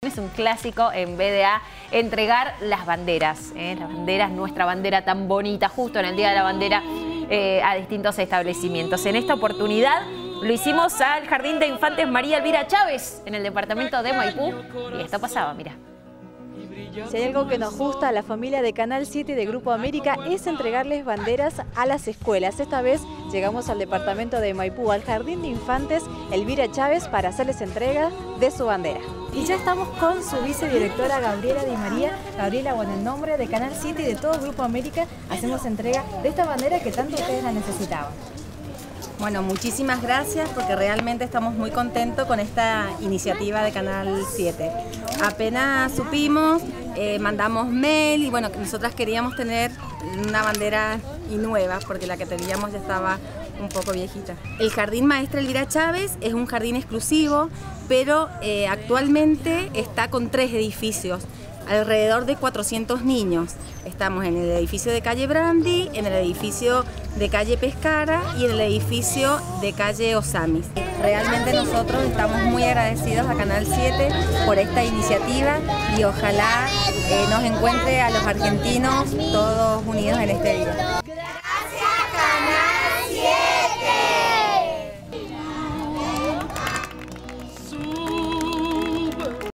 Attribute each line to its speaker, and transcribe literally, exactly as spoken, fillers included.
Speaker 1: Es un clásico en B D A entregar las banderas, ¿eh? las banderas, nuestra bandera tan bonita, justo en el Día de la Bandera, eh, a distintos establecimientos. En esta oportunidad lo hicimos al Jardín de Infantes María Elvira Chávez, en el departamento de Maipú, y esto pasaba, mira.
Speaker 2: Si hay algo que nos gusta a la familia de Canal siete y de Grupo América es entregarles banderas a las escuelas. Esta vez llegamos al departamento de Maipú, al Jardín de Infantes Elvira Chávez, para hacerles entrega de su bandera. Y ya estamos con su vicedirectora Gabriela Di María. Gabriela, bueno, en nombre de Canal siete y de todo Grupo América hacemos entrega de esta bandera que tanto ustedes la necesitaban.
Speaker 3: Bueno, muchísimas gracias porque realmente estamos muy contentos con esta iniciativa de Canal siete. Apenas supimos, eh, mandamos mail y bueno, nosotras queríamos tener una bandera y nueva porque la que teníamos ya estaba un poco viejita. El Jardín Maestra Elvira Chávez es un jardín exclusivo, pero eh, actualmente está con tres edificios. Alrededor de cuatrocientos niños. Estamos en el edificio de calle Brandi, en el edificio de calle Pescara y en el edificio de calle Osamis. Realmente nosotros estamos muy agradecidos a Canal siete por esta iniciativa y ojalá eh, nos encuentre a los argentinos todos unidos en este día.